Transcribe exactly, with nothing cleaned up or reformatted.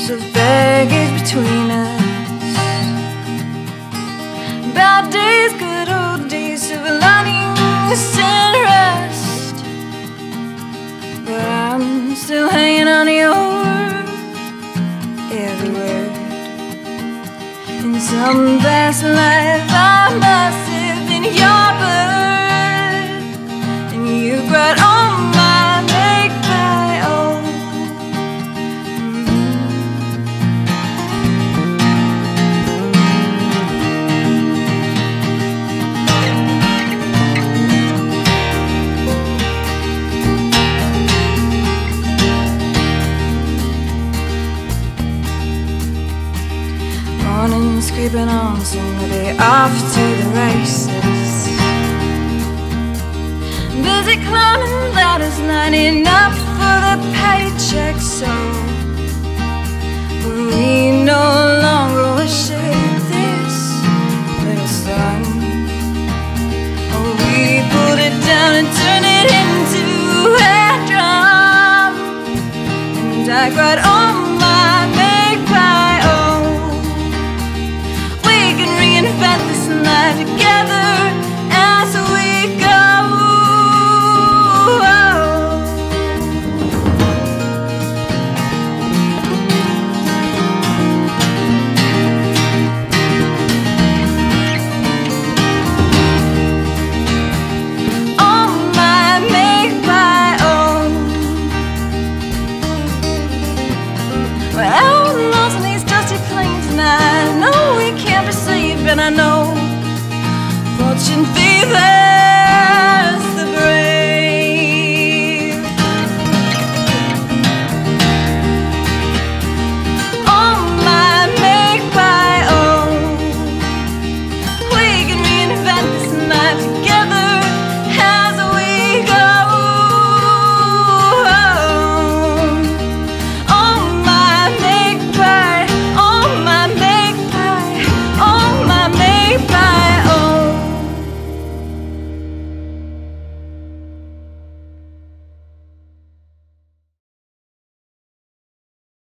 of baggage between us. Bad days, good old days, silver linings and rust. But I'm still hanging on to your every word. In some past life I must have been your bird, and you brought on my magpie. Oh, morning's creeping on, soon we'll be off to the races. Busy climbing ladders, lining up for the paycheck. So we no longer worship this little sun. Oh, we pulled it down and turned it into a drum, and I cried, oh,